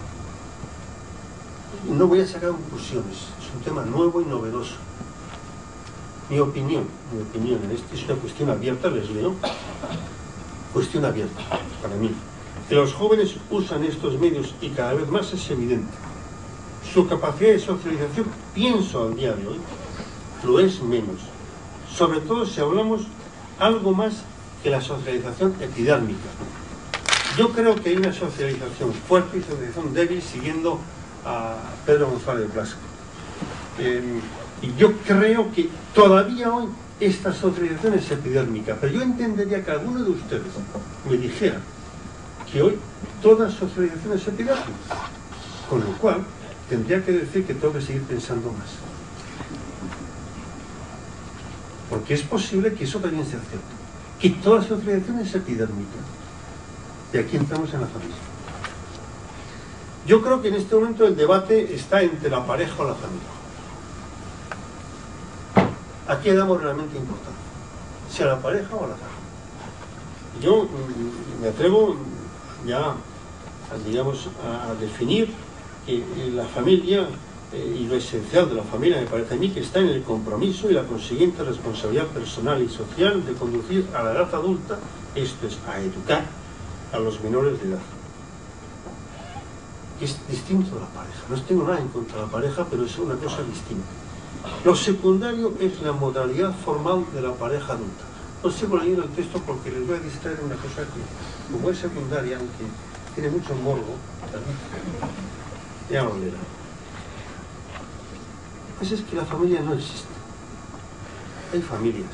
No voy a sacar conclusiones, es un tema nuevo y novedoso. Mi opinión en esto es una cuestión abierta, les leo. Cuestión abierta, para mí. Que los jóvenes usan estos medios y cada vez más es evidente. Su capacidad de socialización, pienso al día de hoy, lo es menos. Sobre todo si hablamos algo más que la socialización epidérmica. Yo creo que hay una socialización fuerte y socialización débil siguiendo a Pedro González Blasco. Y yo creo que todavía hoy esta socialización es epidérmica, pero yo entendería que alguno de ustedes me dijera que hoy toda socialización es epidérmica, con lo cual tendría que decir que tengo que seguir pensando más. Porque es posible que eso también sea cierto, que toda socialización es epidérmica. Y aquí entramos en la familia. Yo creo que en este momento el debate está entre la pareja o la familia. Aquí damos realmente importancia, si a la pareja o a la familia. Yo me atrevo ya, digamos, a definir que la familia y lo esencial de la familia, me parece a mí, que está en el compromiso y la consiguiente responsabilidad personal y social de conducir a la edad adulta, esto es, a educar a los menores de edad. Es distinto de la pareja. No tengo nada en contra de la pareja, pero es una cosa distinta. Lo secundario es la modalidad formal de la pareja adulta. No sigo leyendo el texto porque les voy a distraer una cosa que, como es secundaria, aunque tiene mucho morbo, ya lo verá. Pues es que la familia no existe. Hay familias.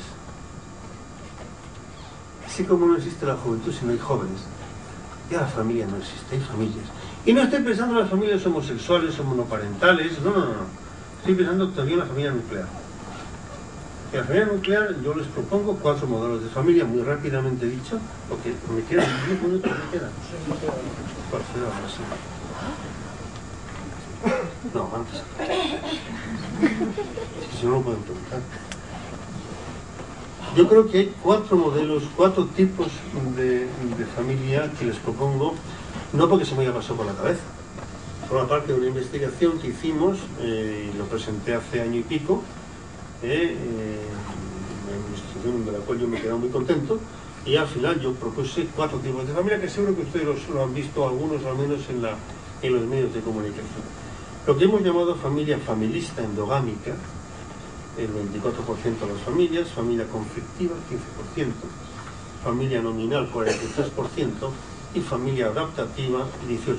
Así como no existe la juventud si no hay jóvenes, ya la familia no existe, hay familias. Y no estoy pensando en las familias homosexuales o monoparentales, no. Estoy pensando todavía en la familia nuclear. En la familia nuclear yo les propongo 4 modelos de familia, muy rápidamente dicho, porque me quedan 10 minutos, me quedan. No, antes. Si no lo pueden preguntar. Yo creo que hay 4 modelos, 4 tipos de familia que les propongo, no porque se me haya pasado por la cabeza. Forma parte de una investigación que hicimos, lo presenté hace año y pico, una institución de la cual yo me he quedado muy contento, y al final yo propuse 4 tipos de familia que seguro que ustedes lo han visto algunos, al menos en los medios de comunicación. Lo que hemos llamado familia familista endogámica, el 24% de las familias, familia conflictiva, 15%, familia nominal, 43%, y familia adaptativa, 18%.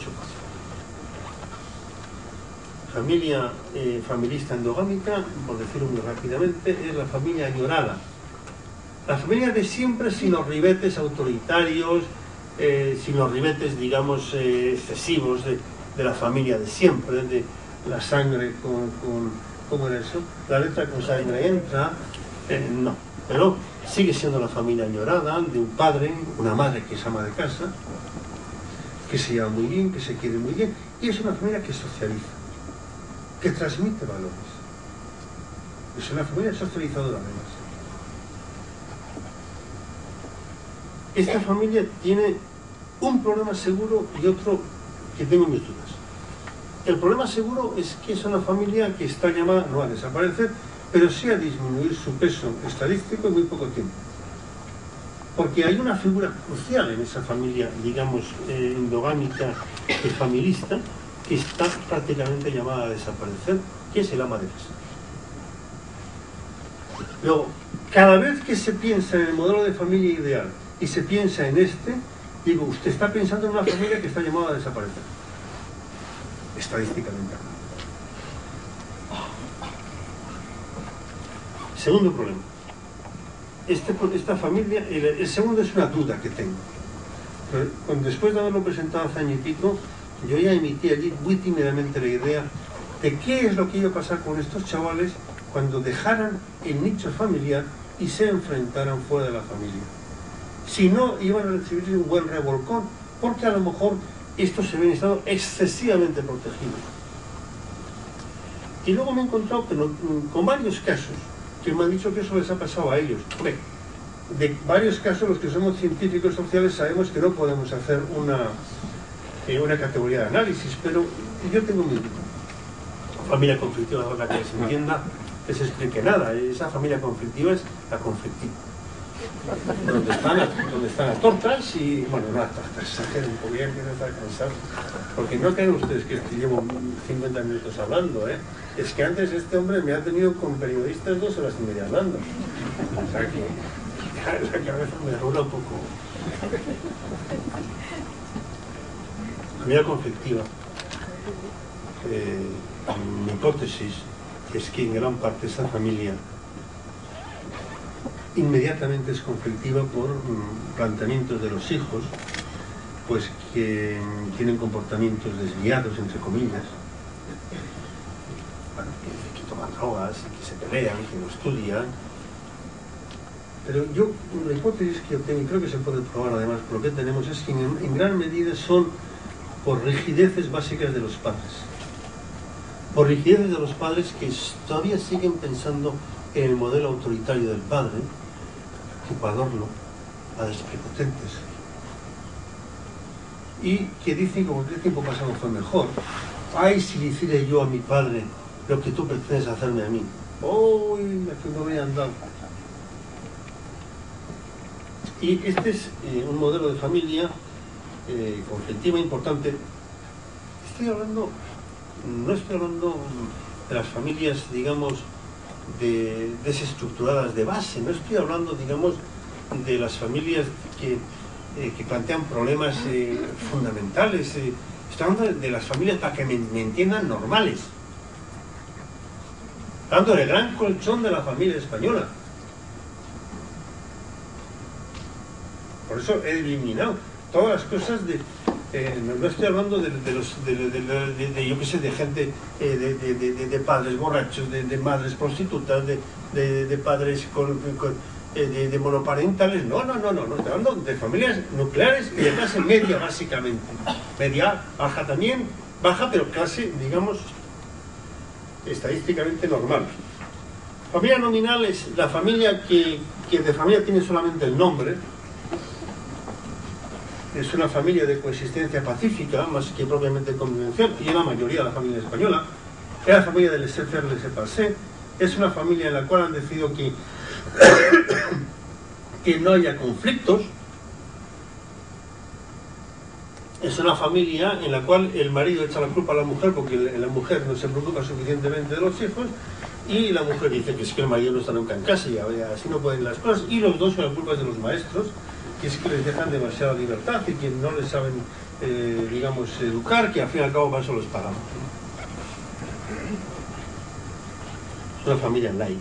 Familia familista endogámica, por decirlo muy rápidamente, es la familia añorada. La familia de siempre, sin los ribetes autoritarios, sin los ribetes, digamos, excesivos de la familia de siempre, de la sangre ¿cómo era eso? La letra con sangre entra, no. Pero sigue siendo la familia añorada, de un padre, una madre que es ama de casa, que se lleva muy bien, que se quiere muy bien, y es una familia que socializa, que transmite valores. Es una familia socializadora, además. Esta familia tiene un problema seguro y otro que tengo mis dudas. El problema seguro es que es una familia que está llamada no a desaparecer, pero sí a disminuir su peso estadístico en muy poco tiempo. Porque hay una figura crucial en esa familia, digamos, endogámica y familista, que está prácticamente llamada a desaparecer, que es el ama de casa. Luego, cada vez que se piensa en el modelo de familia ideal y se piensa en este, digo, usted está pensando en una familia que está llamada a desaparecer, estadísticamente. Segundo problema. Esta familia, el segundo es una duda que tengo. Pero después de haberlo presentado hace año y pico, yo ya emití allí muy tímidamente la idea de qué es lo que iba a pasar con estos chavales cuando dejaran el nicho familiar y se enfrentaran fuera de la familia. Si no, iban a recibir un buen revolcón, porque a lo mejor estos se habían estado excesivamente protegidos. Y luego me he encontrado con varios casos que me han dicho que eso les ha pasado a ellos. Hombre, de varios casos, los que somos científicos sociales sabemos que no podemos hacer una categoría de análisis, pero yo tengo mi familia conflictiva, para que se entienda, que se explique nada. Esa familia conflictiva es la conflictiva. Donde están las tortas y, bueno, no las tortas, exagero un poco, ya empiezo a estar cansado. Porque no crean ustedes que llevo 50 minutos hablando, ¿eh? Es que antes este hombre me ha tenido con periodistas 2 horas y media hablando. O sea que la cabeza me rola un poco. Familia conflictiva. Mi hipótesis es que en gran parte esa familia inmediatamente es conflictiva por planteamientos de los hijos, pues que tienen comportamientos desviados, entre comillas, bueno, que toman drogas, que se pelean, que no estudian. Pero yo, la hipótesis que yo tengo, y creo que se puede probar además por lo que tenemos, es que en gran medida son por rigideces básicas de los padres. Por rigideces de los padres que todavía siguen pensando en el modelo autoritario del padre, ocupadorlo, padres prepotentes, y que dicen como que el tiempo pasado fue mejor. Ay, si le hiciera yo a mi padre lo que tú pretendes hacerme a mí. Uy, aquí no voy a andar. Y este es un modelo de familia conflictiva importante. No estoy hablando de las familias, digamos, desestructuradas de base, no estoy hablando, digamos, de las familias que plantean problemas fundamentales. Estoy hablando de las familias, para que me entiendan, normales. Estoy hablando del gran colchón de la familia española. Por eso he eliminado todas las cosas de... no estoy hablando de yo qué sé, de gente, de padres borrachos, de madres prostitutas, de padres de monoparentales. No, estoy hablando de familias nucleares y de clase media, básicamente. Media, baja también, baja, pero clase, digamos, estadísticamente normal. Familia nominal es la familia que de familia tiene solamente el nombre. Es una familia de coexistencia pacífica, más que propiamente convivencial, y es la mayoría de la familia española. Es la familia del laissez-faire, laissez-passer. Es una familia en la cual han decidido que no haya conflictos. Es una familia en la cual el marido echa la culpa a la mujer porque la mujer no se preocupa suficientemente de los hijos, y la mujer dice que es que el marido no está nunca en casa y así no pueden las cosas, y los dos son las culpas de los maestros, que es que les dejan demasiada libertad y que no les saben, digamos, educar, que al fin y al cabo para eso los pagamos. Es una familia light.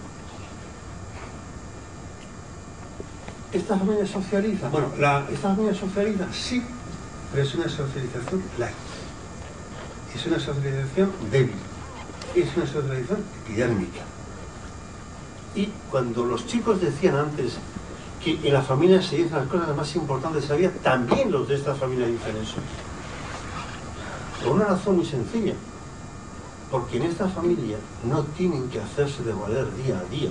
¿Esta familia socializa? Bueno, esta familia socializa, sí, pero es una socialización light. Es una socialización débil. Es una socialización epidérmica. Y cuando los chicos decían antes que en la familia se dicen las cosas más importantes de la vida, también los de esta familia dicen eso. Por una razón muy sencilla. Porque en esta familia no tienen que hacerse de valer día a día.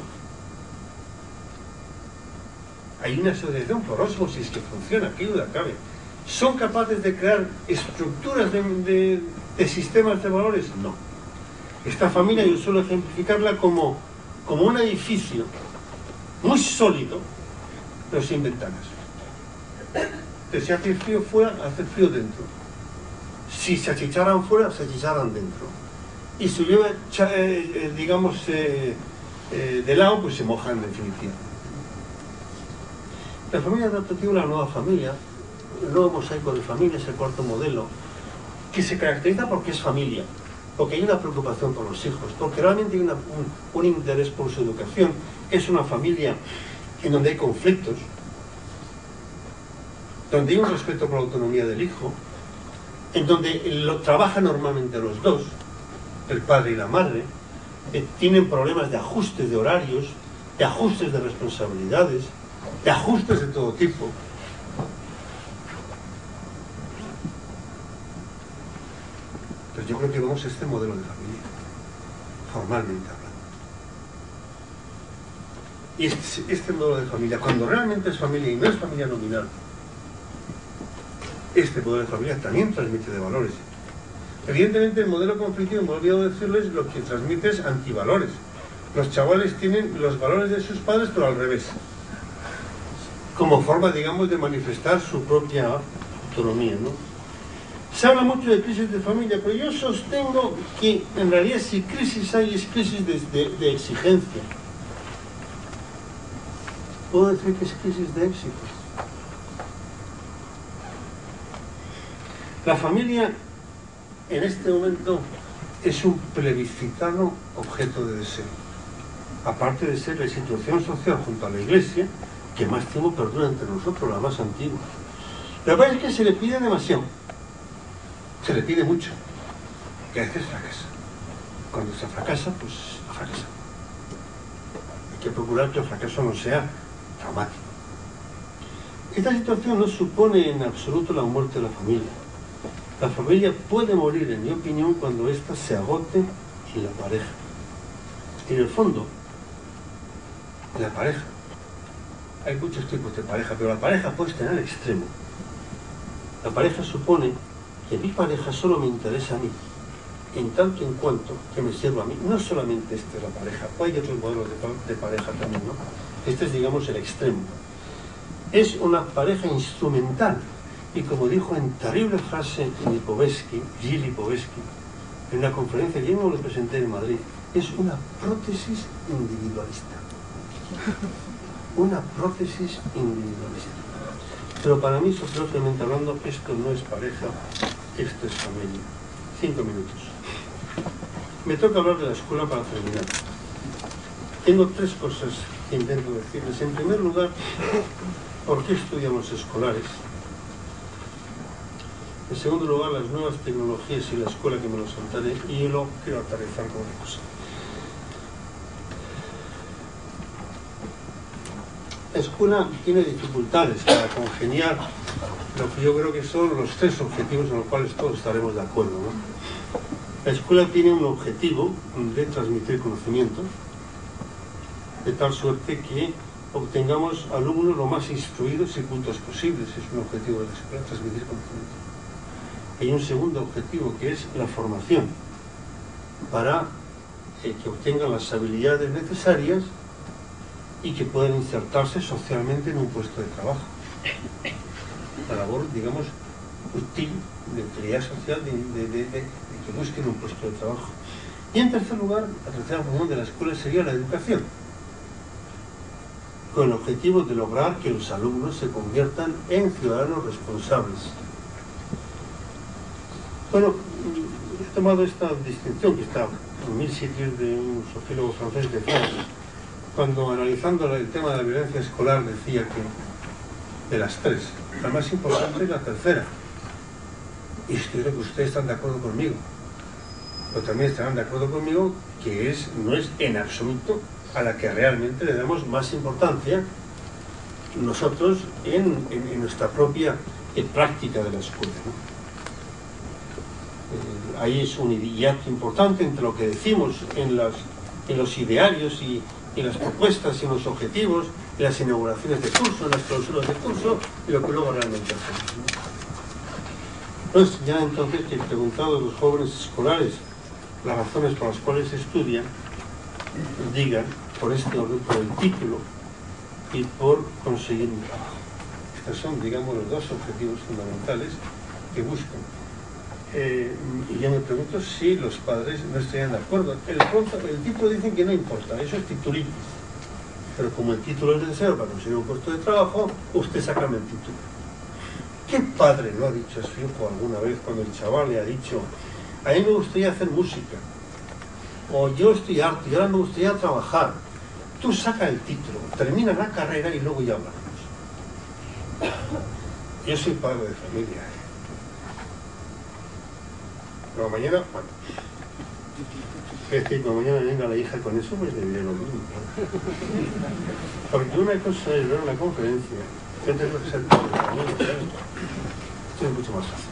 Hay una asociación por ósmosis que funciona, qué duda cabe. ¿Son capaces de crear estructuras de sistemas de valores? No. Esta familia yo suelo ejemplificarla como un edificio muy sólido, pero sin ventanas. Entonces, si hace frío fuera, hace frío dentro. Si se achicharan fuera, se achicharan dentro. Y si llueve, digamos, de lado, pues se mojan en definitiva. La familia adaptativa es la nueva familia, el nuevo mosaico de familia, es el cuarto modelo, que se caracteriza porque es familia, porque hay una preocupación por los hijos, porque realmente hay un interés por su educación. Es una familia en donde hay conflictos, donde hay un respeto por la autonomía del hijo, en donde trabajan normalmente los dos, el padre y la madre, tienen problemas de ajustes de horarios, de ajustes de responsabilidades, de ajustes de todo tipo. Pero yo creo que vamos a este modelo de familia, formalmente hablando. Y este modelo de familia, cuando realmente es familia y no es familia nominal, este modelo de familia también transmite de valores. Evidentemente el modelo conflictivo, me he olvidado decirles, lo que transmite es antivalores. Los chavales tienen los valores de sus padres, pero al revés, como forma, digamos, de manifestar su propia autonomía, ¿no? Se habla mucho de crisis de familia, pero yo sostengo que en realidad si crisis hay, es crisis de exigencia. Puedo decir que es crisis de éxito. La familia en este momento es un plebiscitado objeto de deseo. Aparte de ser la institución social junto a la Iglesia que más tiempo perdura entre nosotros, la más antigua. Lo que pasa es que se le pide demasiado. Se le pide mucho. Que a veces fracasa. Cuando se fracasa, pues fracasa. Hay que procurar que el fracaso no sea traumático. Esta situación no supone en absoluto la muerte de la familia. La familia puede morir, en mi opinión, cuando ésta se agote en la pareja. En el fondo, en la pareja, hay muchos tipos de pareja, pero la pareja puede estar en el extremo. La pareja supone que mi pareja solo me interesa a mí, en tanto en cuanto que me sirva a mí. No solamente esta es la pareja, hay otros modelos de pareja también, ¿no? Este es, digamos, el extremo. Es una pareja instrumental. Y como dijo en terrible frase Gil Lipovetsky, en una conferencia que yo no le presenté en Madrid, es una prótesis individualista. Una prótesis individualista. Pero para mí, sociológicamente hablando, esto no es pareja, Esto es familia. 5 minutos. Me toca hablar de la escuela para terminar. Tengo 3 cosas que intento decirles. En primer lugar, ¿por qué estudian los escolares? En segundo lugar, las nuevas tecnologías y la escuela, que me lo saltaré, y luego quiero aterrizar con una cosa. La escuela tiene dificultades para congeniar lo que yo creo que son los 3 objetivos en los cuales todos estaremos de acuerdo, ¿no? La escuela tiene un objetivo de transmitir conocimiento, de tal suerte que obtengamos alumnos lo más instruidos y cultos posibles. Es un objetivo de la escuela, transmitir conocimiento. Hay un segundo objetivo, que es la formación, para que obtengan las habilidades necesarias y que puedan insertarse socialmente en un puesto de trabajo. La labor, digamos, útil, de utilidad social, de que busquen un puesto de trabajo. Y en tercer lugar, la tercera función de la escuela sería la educación, con el objetivo de lograr que los alumnos se conviertan en ciudadanos responsables. Bueno, he tomado esta distinción que está en 1000 sitios de un sociólogo francés de Francia, cuando analizando el tema de la violencia escolar decía que de las 3, la más importante es la tercera. Y estoy creo que ustedes están de acuerdo conmigo, pero también estarán de acuerdo conmigo que no es en absoluto a la que realmente le damos más importancia nosotros en nuestra propia práctica de la escuela, ¿no? Ahí es un hiato importante entre lo que decimos en los idearios y las propuestas y los objetivos, en las inauguraciones de curso, en las clausuras de curso, y lo que luego realmente hacemos, ¿no? Entonces, ya entonces que he preguntado a los jóvenes escolares las razones por las cuales estudian, digan por este orden, por el título y por conseguir un trabajo. Estos son, digamos, los 2 objetivos fundamentales que buscan. Y yo me pregunto si los padres no estarían de acuerdo. El título dicen que no importa, eso es titulito. Pero como el título es necesario para conseguir un puesto de trabajo, usted sácame el título. ¿Qué padre lo ha dicho a su hijo alguna vez cuando el chaval le ha dicho: a mí me gustaría hacer música, o yo estoy harto y ahora me gustaría trabajar? Tú saca el título, termina la carrera y luego ya hablamos. Yo soy padre de familia. Pero mañana, bueno, es que cuando mañana venga la hija con eso, pues le diré lo mismo. Porque una cosa es ver una conferencia, y otra cosa es ser padre de familia. Esto es mucho más fácil.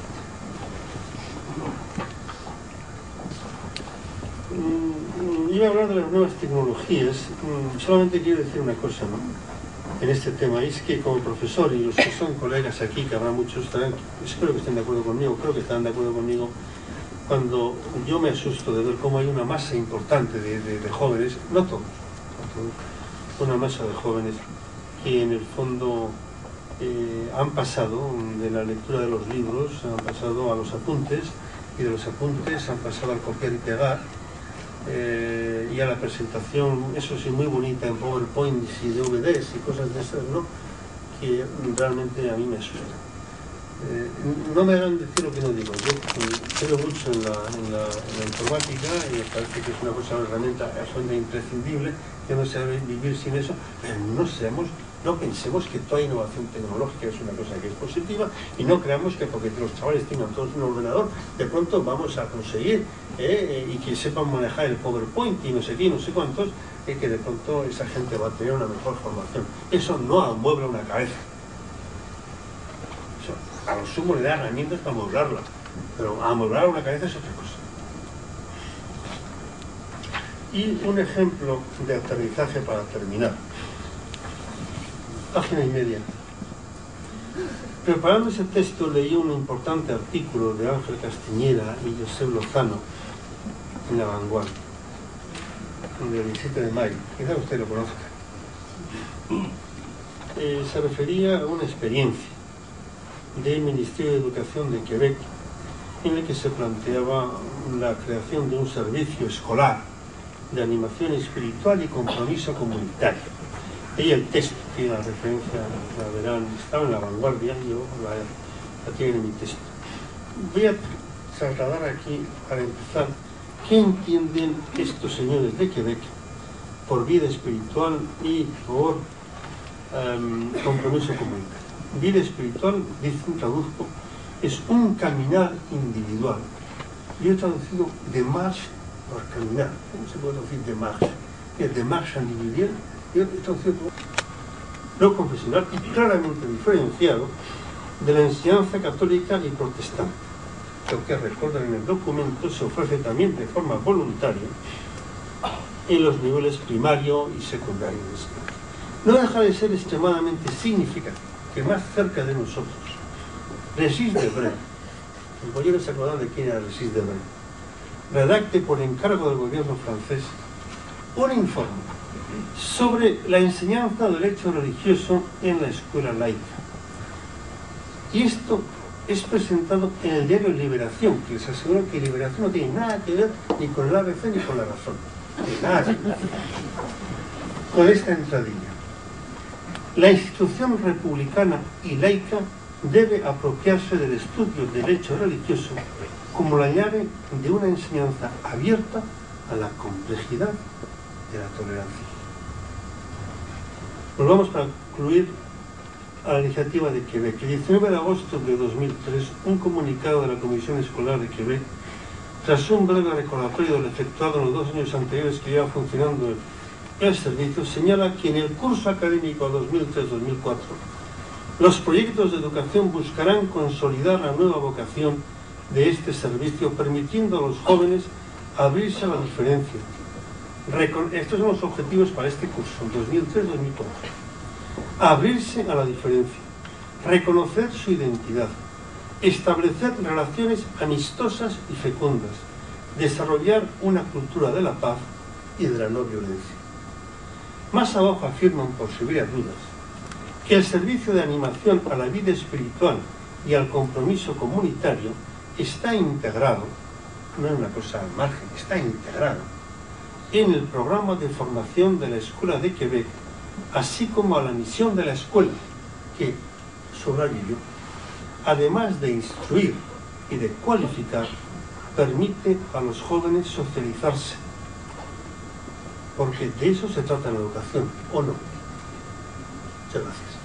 Iba a hablar de las nuevas tecnologías. Solamente quiero decir una cosa, ¿no?, en este tema, es que como profesor, y los que son colegas aquí, que habrá muchos, espero que estén de acuerdo conmigo, creo que estarán de acuerdo conmigo, cuando yo me asusto de ver cómo hay una masa importante de jóvenes, no todos, una masa de jóvenes que en el fondo han pasado de la lectura de los libros, han pasado a los apuntes, y de los apuntes han pasado al copiar y pegar, y a la presentación, eso sí, muy bonita en PowerPoint y DVDs y cosas de esas, ¿no?, que realmente a mí me asustan. No me hagan decir lo que no digo. Yo creo mucho en la informática y me parece que es una cosa, una herramienta absolutamente imprescindible, que no se debe vivir sin eso, pero no pensemos que toda innovación tecnológica es una cosa que es positiva, y no creamos que porque los chavales tengan todos un ordenador, de pronto vamos a conseguir y que sepan manejar el PowerPoint y no sé qué, no sé cuántos, que de pronto esa gente va a tener una mejor formación. Eso no amuebla una cabeza. Eso, a lo sumo le da herramientas para amueblarla, pero amueblar una cabeza es otra cosa. Y un ejemplo de aterrizaje para terminar. Página y media. Preparando ese texto leí un importante artículo de Ángel Castiñera y José Lozano en La Vanguardia, del 17 de mayo. Quizá usted lo conozca. Se refería a una experiencia del Ministerio de Educación de Quebec en el que se planteaba la creación de un servicio escolar de animación espiritual y compromiso comunitario. Y el texto, que la referencia, la verán, estaba en La Vanguardia, yo la tienen en mi texto. voy a trasladar aquí, para empezar, qué entienden estos señores de Quebec por vida espiritual y por compromiso comunitario. Vida espiritual, traduzco, es un caminar individual. Yo he traducido de marche por caminar. ¿Cómo se puede traducir de marche? Es de marche individual. Yo he traducido lo confesional y claramente diferenciado de la enseñanza católica y protestante. Lo que recuerdan en el documento se ofrece también de forma voluntaria en los niveles primario y secundario de enseñanza. No deja de ser extremadamente significativo que más cerca de nosotros, Regis Debray, el boyero se acordará de quién era Regis Debray, redacte por encargo del gobierno francés un informe sobre la enseñanza del hecho religioso en la escuela laica. Y esto es presentado en el diario Liberación, que les aseguro que Liberación no tiene nada que ver ni con el ABC ni con La Razón. Nada. Con esta entradilla. La institución republicana y laica debe apropiarse del estudio del hecho religioso como la llave de una enseñanza abierta a la complejidad de la tolerancia. Volvamos para concluir a la iniciativa de Quebec. El 19 de agosto de 2003, un comunicado de la Comisión Escolar de Quebec, tras un breve recordatorio de lo efectuado en los 2 años anteriores que lleva funcionando el servicio, señala que en el curso académico 2003-2004 los proyectos de educación buscarán consolidar la nueva vocación de este servicio, permitiendo a los jóvenes abrirse a la diferencia. Estos son los objetivos para este curso, 2003-2004. Abrirse a la diferencia, reconocer su identidad, establecer relaciones amistosas y fecundas, desarrollar una cultura de la paz y de la no violencia. Más abajo afirman, por si hubiera dudas, que el servicio de animación a la vida espiritual y al compromiso comunitario está integrado, no es una cosa al margen, está integrado en el programa de formación de la Escuela de Quebec, así como a la misión de la escuela, que, subrayo yo, además de instruir y de cualificar, permite a los jóvenes socializarse, porque de eso se trata en la educación, ¿o no? Muchas gracias.